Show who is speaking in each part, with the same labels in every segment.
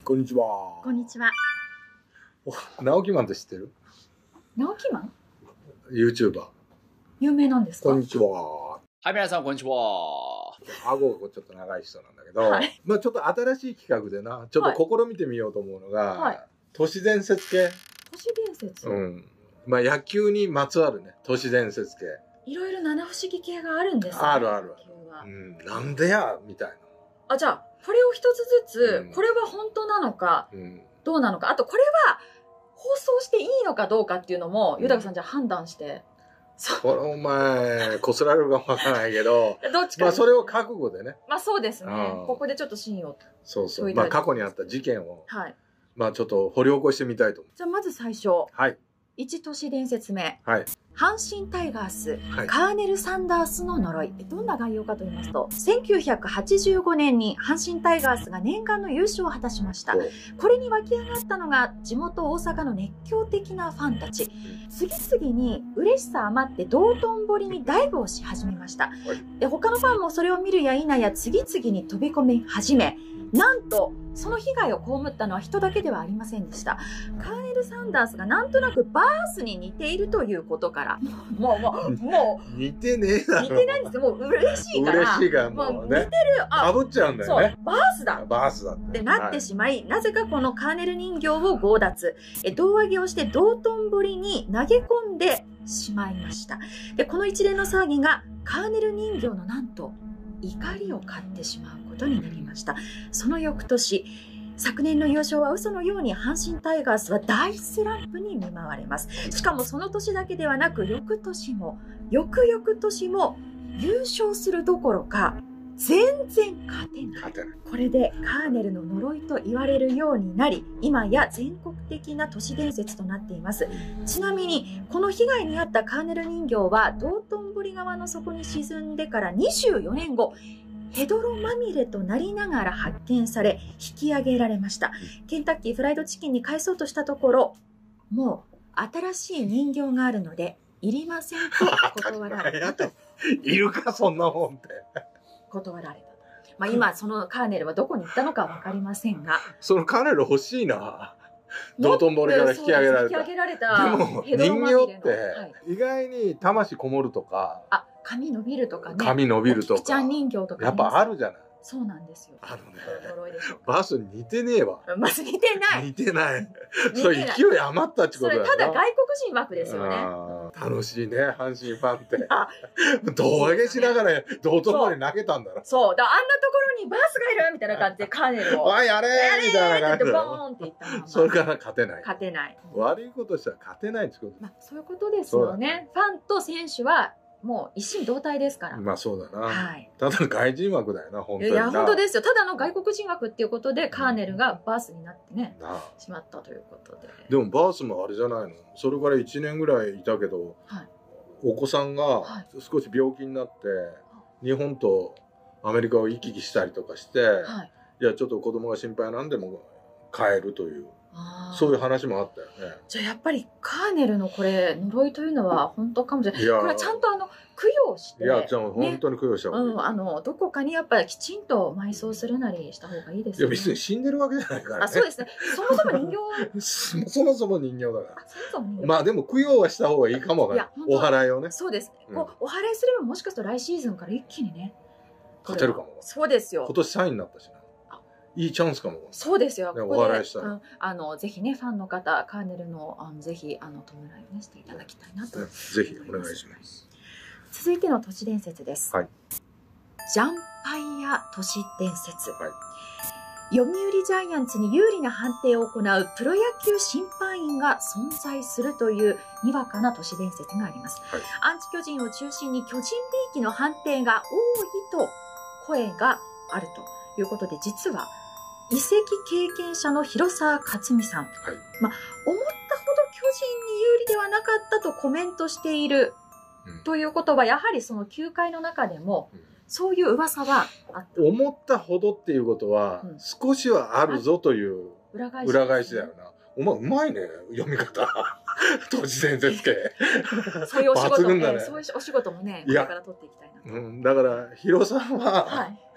Speaker 1: こんにちは。
Speaker 2: こんにちは。
Speaker 1: 直木マンって知ってる？
Speaker 2: 直木マン
Speaker 1: YouTuber。
Speaker 2: 有名なんですか？
Speaker 1: こんにちは。
Speaker 3: はい、皆さん、こんにちは。
Speaker 1: 顎がちょっと長い人なんだけど、
Speaker 2: はい、
Speaker 1: まあちょっと新しい企画でな、ちょっと試みてみようと思うのが、
Speaker 2: はい、
Speaker 1: 都市伝説系。
Speaker 2: 都市伝説、
Speaker 1: まあ野球にまつわるね、都市伝説系。
Speaker 2: いろいろ七不思議系があるんですね。
Speaker 1: あるある。なんでやみたいな。
Speaker 2: あ、じゃあ、これを一つずつ、これは本当なのか、どうなのか、あとこれは放送していいのかどうかっていうのも、豊さんじゃあ判断して。
Speaker 1: これお前、こすられるかもわからないけど、
Speaker 2: どっちか。
Speaker 1: まあそれを覚悟でね。
Speaker 2: まあそうですね。ここでちょっとシーンを。
Speaker 1: そうそう。まあ過去にあった事件を、
Speaker 2: はい。
Speaker 1: まあちょっと掘り起こしてみたいと思う。
Speaker 2: じゃあまず最初。
Speaker 1: はい。
Speaker 2: 1都市伝説目。
Speaker 1: はい。
Speaker 2: 阪神タイガース、カーネル・サンダースの呪い。どんな概要かと言いますと、1985年に阪神タイガースが念願の優勝を果たしました。これに湧き上がったのが地元大阪の熱狂的なファンたち。次々に嬉しさ余って道頓堀にダイブをし始めました。で、他のファンもそれを見るや否や次々に飛び込み始め、なんと、その被害を被ったのは人だけではありませんでした。カーネル・サンダースがなんとなくバースに似ているということから、もう、
Speaker 1: 似てねえだろ。
Speaker 2: 似てないんですよ。もう嬉しいから。
Speaker 1: 嬉しいからもうね。似てる。かぶっちゃうんだよね。
Speaker 2: そう、バースだ。
Speaker 1: バースだって。
Speaker 2: ってなってしまい、なぜかこのカーネル人形を強奪。胴上げをして道頓堀に投げ込んでしまいました。で、この一連の騒ぎがカーネル人形のなんと、怒りを買ってしまうことになりました。その翌年、昨年の優勝は嘘のように阪神タイガースは大スランプに見舞われます。しかもその年だけではなく、翌年も、翌々年も優勝するどころか、全然勝てない。これでカーネルの呪いと言われるようになり、今や全国的な都市伝説となっています。ちなみに、この被害に遭ったカーネル人形は道頓堀川の底に沈んでから24年後、ヘドロまみれとなりながら発見され、引き上げられました。ケンタッキーフライドチキンに返そうとしたところ、もう新しい人形があるので、いりませんと断られたと。
Speaker 1: いるか、そんなもんって。
Speaker 2: 断られた。まあ今、そのカーネルはどこに行ったのかわかりませんが。
Speaker 1: そのカーネル欲しいな。道頓堀から引き上げられた。
Speaker 2: 引き上げられた。
Speaker 1: でも、人形って、意外に魂こもるとか。
Speaker 2: あ、髪伸びるとかね。
Speaker 1: 髪伸びるとか。
Speaker 2: キちゃん人形とか。
Speaker 1: やっぱあるじゃない。
Speaker 2: そうなんですよ。
Speaker 1: バス似てねえわ。
Speaker 2: バス似てない。
Speaker 1: 似てない。それ勢い余ったってことだよね。
Speaker 2: それただ外国人枠ですよね。
Speaker 1: 楽しいね、阪神ファンって。胴上げしながら道頓堀に投げたんだろ。
Speaker 2: そう。だあんなところにバスがいるみたいな感じでカーネルを。
Speaker 1: あ、やれーみたいな感じで。
Speaker 2: ボーンって言ったまま。
Speaker 1: それから勝てない。
Speaker 2: 勝てない。
Speaker 1: 悪いことしたら勝てないってこと。
Speaker 2: まあそういうことですよね。ファンと選手は、もう一心同体ですから。
Speaker 1: まあそうだな。
Speaker 2: はい。
Speaker 1: ただの外人枠だよな、本当に。
Speaker 2: いや、本当ですよ。ただの外国人枠っていうことで、カーネルがバースになってね、しまったということで。
Speaker 1: でもバースもあれじゃないの。それから1年ぐらいいたけど、お子さんが少し病気になって、日本とアメリカを行き来したりとかして、いや、ちょっと子供が心配なんでも帰るという。そういう話もあったよね。
Speaker 2: じゃあやっぱりカーネルのこれ呪いというのは本当かもしれない。これちゃんと供養して。
Speaker 1: いや、じゃあ本当に供養した方がいい。
Speaker 2: どこかにやっぱりきちんと埋葬するなりした方がいいですね。
Speaker 1: いや、別に死んでるわけじゃないからね。
Speaker 2: あ、そうですね。そもそも人形。
Speaker 1: そもそも人形だから。
Speaker 2: そもそも人形。
Speaker 1: まあでも供養はした方がいいかもわからない。お祓いをね。
Speaker 2: そうです。お祓いすればもしかすると来シーズンから一気にね。
Speaker 1: 勝てるかも。
Speaker 2: そうですよ。
Speaker 1: 今年3位になったしな。いいチャンスかも。
Speaker 2: そうですよ。
Speaker 1: お笑いしたら。
Speaker 2: ぜひね、ファンの方、カーネルの、ぜひ、弔いをね、していただきたいなと。
Speaker 1: ぜひ、お願いします。
Speaker 2: 続いての都市伝説です。
Speaker 1: はい。
Speaker 2: ジャンパイア都市伝説。はい。読売ジャイアンツに有利な判定を行うプロ野球審判員が存在するというにわかな都市伝説があります。はい。アンチ巨人を中心に巨人びいきの判定が多いと声があるということで、実は、移籍経験者の広沢克美さん。はい。まあ、思ったほど巨人に有利ではなかったとコメントしている、ということは、やはりその球界の中でも、そういう噂はあった。
Speaker 1: 思ったほどっていうことは、少しはあるぞという裏返しだよな。お前、うまいね、読み方。都市伝説系。
Speaker 2: そういうお仕事もね、そういうお仕事もね、これから取っていきたいな。
Speaker 1: だから、広沢は、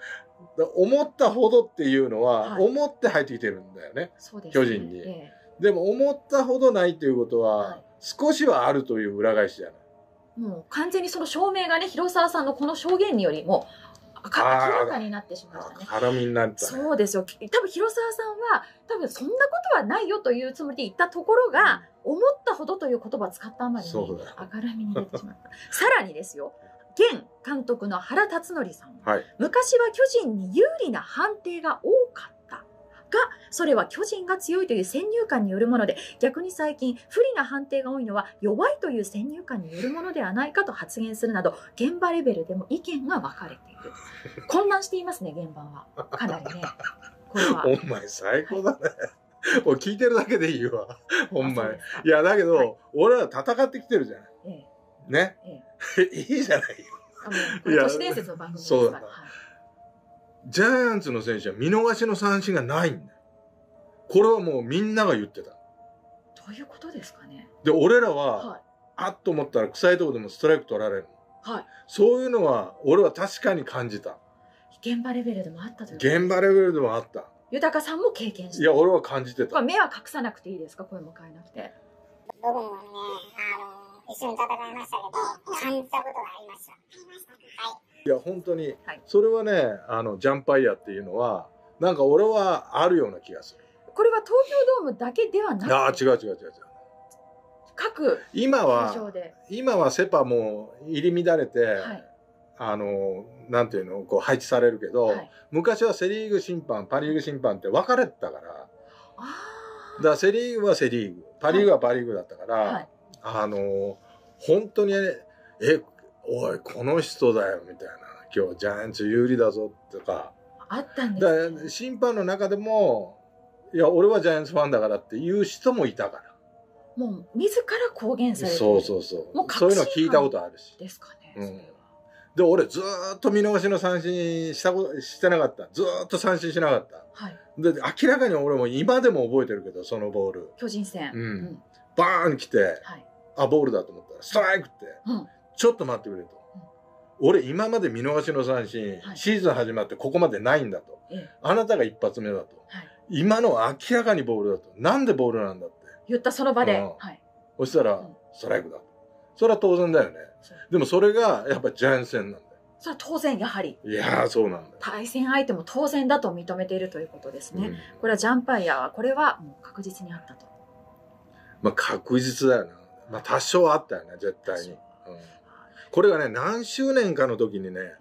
Speaker 1: 思ったほどっていうのは、
Speaker 2: はい、
Speaker 1: 思って入ってきてるんだよね。
Speaker 2: そうですね、
Speaker 1: 巨人に。でも思ったほどないっていうことは、はい、少しはあるという裏返しじゃない。
Speaker 2: もう完全にその証明がね、広沢さんのこの証言によりも明らかになってしまいましたね。
Speaker 1: 絡みになった、ね。
Speaker 2: そうですよ。多分広沢さんは多分そんなことはないよというつもりで言ったところが、思ったほどという言葉を使ったあまりに明るみに出てしまった。さらにですよ、現監督の原辰徳さん、はい、昔は巨人に有利な判定が多かったが、それは巨人が強いという先入観によるもので、逆に最近不利な判定が多いのは弱いという先入観によるものではないかと発言するなど、現場レベルでも意見が分かれている。混乱していますね、現場は。かなりね。これは。
Speaker 1: お前最高だね。もう聞いてるだけでいいわ。ほんまに。いや、だけど、はい、俺ら戦ってきてるじゃない。ね。いいじゃないよ。
Speaker 2: いや、都市伝説の番組ですから。そうだな。
Speaker 1: ジャイアンツの選手は見逃しの三振がないんだよ。これはもうみんなが言ってた。
Speaker 2: どういうことですかね。
Speaker 1: で、俺らは、はい、あっと思ったら臭いところでもストライク取られる。はい。そういうのは、俺は確かに感じた。
Speaker 2: 現場レベルでもあったという。
Speaker 1: 現場レベルでもあった。
Speaker 2: 豊さんも経験して。
Speaker 1: いや、俺は感じてた。
Speaker 2: 目は隠さなくていいですか、声も変えなくて。
Speaker 4: 僕もね、一緒に戦いましたけど、感じたことがありました。はい。
Speaker 1: いや、本当に、はい、それはね、ジャンパイアっていうのは、なんか俺はあるような気がする。
Speaker 2: これは東京ドームだけではなくて。
Speaker 1: ああ、違う。
Speaker 2: 各
Speaker 1: 今はセパも入り乱れて、はい、なんていうの、こう配置されるけど、はい、昔はセリーグ審判、パリーグ審判って分かれてたから、だからセリーグはセリーグ、パリーグはパリーグだったから、はい、本当に、おい、この人だよ、みたいな。今日ジャイアンツ有利だぞ、とか。
Speaker 2: あったんですね。
Speaker 1: だ審判の中でも、いや、俺はジャイアンツファンだからっていう人もいたから。
Speaker 2: もう、自ら公言されてる。
Speaker 1: そう。もうそういうの聞いたことあるし。
Speaker 2: ですかね。
Speaker 1: で、俺ずーっと見逃しの三振してなかった。ずーっと三振しなかった。はい。で、明らかに俺も今でも覚えてるけど、そのボール。
Speaker 2: 巨人戦。
Speaker 1: バーン来て、はい、あ、ボールだと思ったら、ストライクって、ちょっと待ってくれと。俺今まで見逃しの三振、シーズン始まってここまでないんだと。あなたが一発目だと。今のは明らかにボールだと。なんでボールなんだって。
Speaker 2: 言ったその場で。
Speaker 1: そしたら、ストライクだと。それは当然だよね。でもそれがやっぱジャイアンツ戦なんだよ。
Speaker 2: それは当然やはり。
Speaker 1: いやー、そうなんだよ。
Speaker 2: 対戦相手も当然だと認めているということですね。これはジャンパイアは、これはもう確実にあったと。
Speaker 1: まあ確実だよな。まあ多少あったよね、絶対に。これがね、何周年かの時にね、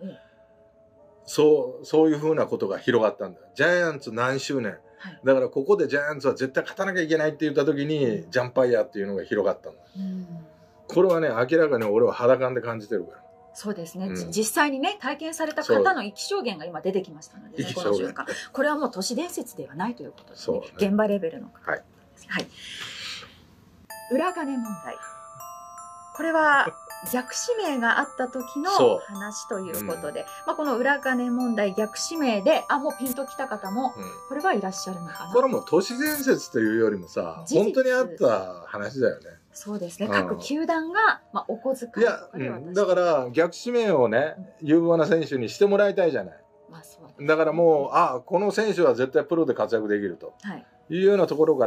Speaker 1: そういうふうなことが広がったんだよ。ジャイアンツ何周年。だからここでジャイアンツは絶対勝たなきゃいけないって言った時に、ジャンパイアっていうのが広がったんだ。これはね、明らかに俺は肌感で感じてるから。
Speaker 2: そうですね。実際にね、体験された方の生き証言が今出てきましたので、この瞬間。これはもう都市伝説ではないということですね。現場レベルの。はい。裏金問題。これは、逆指名があった時の話ということで、この裏金問題逆指名で、もうピンときた方も、これはいらっしゃるのかな。
Speaker 1: これも都市伝説というよりもさ、本当にあった話だよね。
Speaker 2: そうですね。各球団が、お小遣い。
Speaker 1: いや、だから逆指名をね、有望な選手にしてもらいたいじゃない。だからもう、この選手は絶対プロで活躍できると。いうようなところから、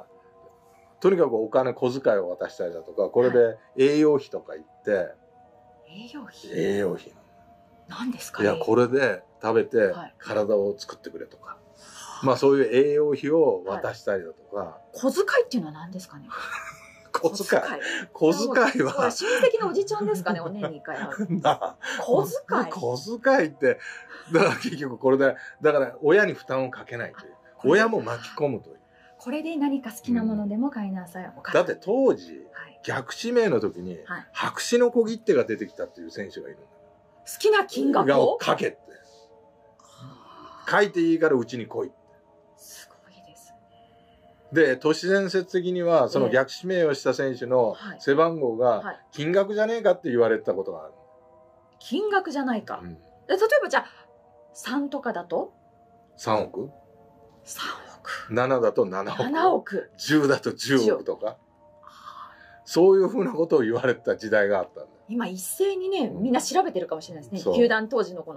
Speaker 1: とにかくお金、小遣いを渡したりだとか、これで栄養費とか言って、栄養費。
Speaker 2: 何ですか？
Speaker 1: いや、これで食べて体を作ってくれとか。そういう栄養費を渡したりだとか。
Speaker 2: 小遣いっていうのは何ですかね？
Speaker 1: 小遣いは。
Speaker 2: 親戚のおじちゃんですかね、お年に1回ある。小遣い
Speaker 1: 小遣いって、だから結局これで、だから親に負担をかけないという。親も巻き込むという。
Speaker 2: これで何か好きなものでも買いなさい。
Speaker 1: だって当時、逆指名の時に、白紙の小切手が出てきたっていう選手がいる。
Speaker 2: 好きな金額を
Speaker 1: 書けって。書いていいからうちに来い。
Speaker 2: すごいですね。
Speaker 1: で、都市伝説的には、その逆指名をした選手の背番号が、金額じゃねえかって言われてたことがある。
Speaker 2: 金額じゃないか。例えばじゃあ、3とかだと
Speaker 1: ?3 億
Speaker 2: ?3 億。
Speaker 1: 7だと7億。
Speaker 2: 7億。
Speaker 1: 10だと10億とか。そういうふうなことを言われた時代があったんだ。
Speaker 2: 今一斉にね、みんな調べてるかもしれないですね。球団当時のこの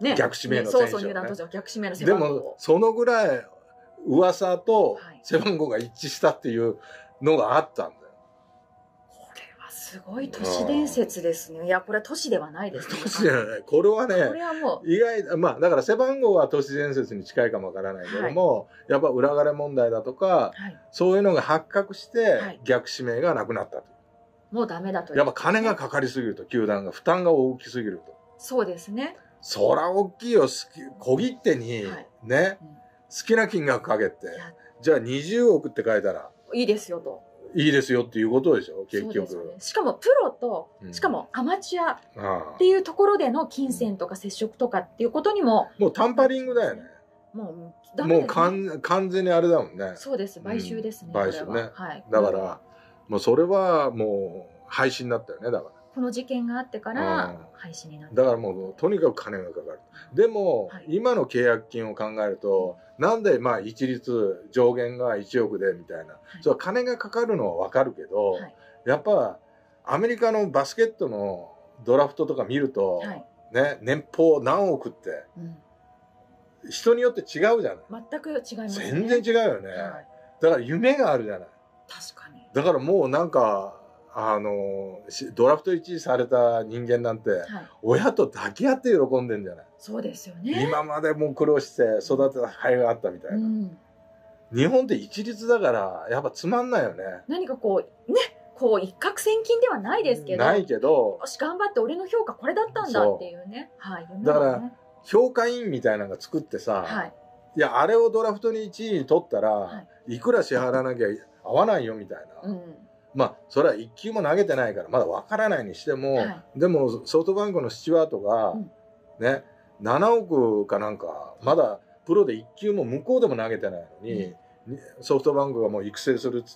Speaker 2: ね、
Speaker 1: 逆指名の選手をね。
Speaker 2: そうそう、入団当時は逆指名の背
Speaker 1: で
Speaker 2: 番号を。
Speaker 1: も、そのぐらい噂と背番号が一致したっていうのがあったんだよ。
Speaker 2: これはすごい都市伝説ですね。いや、これは都市ではないですね。
Speaker 1: 都市じゃない。これはね、
Speaker 2: これはもう
Speaker 1: 意外、まあ、だから背番号は都市伝説に近いかもわからないけども、やっぱ裏金問題だとか、
Speaker 2: はい、
Speaker 1: そういうのが発覚し
Speaker 2: は
Speaker 1: て
Speaker 2: い、
Speaker 1: 逆指名がなくなったと。
Speaker 2: もうダメだという。
Speaker 1: やっぱ金がかかりすぎると、球団が負担が大きすぎると。
Speaker 2: そうですね。
Speaker 1: そら大きいよ、小切手に、
Speaker 2: はい、
Speaker 1: ね、
Speaker 2: うん、
Speaker 1: 好きな金額かけて、じゃあ20億って書いたら、
Speaker 2: いいですよと。
Speaker 1: いいですよっていうことでしょ、結局。
Speaker 2: ね、しかもプロと、しかもアマチュアっていうところでの金銭とか接触とかっていうことにも。
Speaker 1: もうタンパリングだよね。
Speaker 2: もうダメですね。
Speaker 1: もう完全にあれだもんね。
Speaker 2: そうです。買収ですね。
Speaker 1: 買収ね。
Speaker 2: はい。
Speaker 1: だから、もうそれはもう廃止になったよね、だから。
Speaker 2: この事件があってから廃止になった。
Speaker 1: だからもうとにかく金がかかる。でも、今の契約金を考えると、なんでまあ一律上限が1億でみたいな。それは金がかかるのはわかるけど、やっぱアメリカのバスケットのドラフトとか見ると、ね、年俸何億って、人によって違うじゃない。
Speaker 2: 全く違いますね。
Speaker 1: 全然違うよね。だから夢があるじゃない。
Speaker 2: 確かに。
Speaker 1: だからもうなんか、ドラフト1位された人間なんて、親と抱き合って喜んでんじゃない。
Speaker 2: そうですよね。
Speaker 1: 今までもう苦労して育てた甲斐があったみたいな。日本って一律だから、やっぱつまんないよね。
Speaker 2: 何かこう、ね、こう一攫千金ではないですけど。
Speaker 1: ないけど。
Speaker 2: よし、頑張って俺の評価これだったんだっていうね。はい。
Speaker 1: だから、評価員みたいなのが作ってさ、いや、あれをドラフトに1位に取ったら、いくら支払わなきゃ合わないよみたいな。まあ、それは1球も投げてないから、まだわからないにしても、でも、ソフトバンクのスチュワートが、ね、7億かなんか、まだプロで1球も向こうでも投げてないのに、ソフトバンクがもう育成するっつって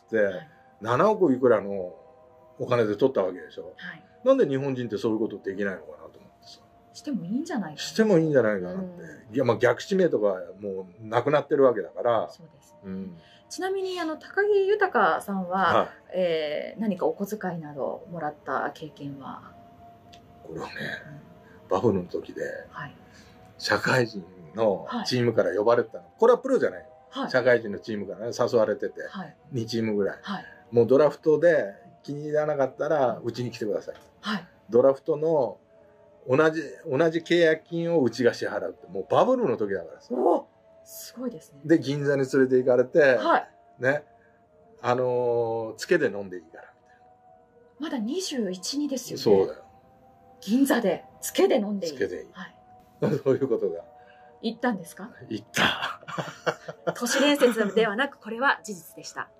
Speaker 1: 、7億いくらのお金で取ったわけでしょ。なんで日本人ってそういうことできないのかなと思ってさ。
Speaker 2: してもいいんじゃないかな。
Speaker 1: してもいいんじゃないかなって。いや、まあ逆指名とかもうなくなってるわけだから。
Speaker 2: そうです。ちなみに高木豊さんは、何かお小遣いなどもらった経験は？
Speaker 1: これはね、バブルの時で、社会人のチームから呼ばれてたの。これはプロじゃない。社会人のチームからね、誘われてて、2チームぐらい。もうドラフトで気に入らなかったら、うちに来てください。ドラフトの同じ契約金をうちが支払うって、もうバブルの時だからさ。
Speaker 2: すごいですね。
Speaker 1: で、銀座に連れて行かれて、ね、つけで飲んでいいから、
Speaker 2: みたいな。まだ21、2ですよね。
Speaker 1: そうだよ。
Speaker 2: 銀座で、つけで飲んでいい。
Speaker 1: つけでいい。そういうことが。
Speaker 2: 言ったんですか？
Speaker 1: 言った。
Speaker 2: 都市伝説ではなく、これは事実でした。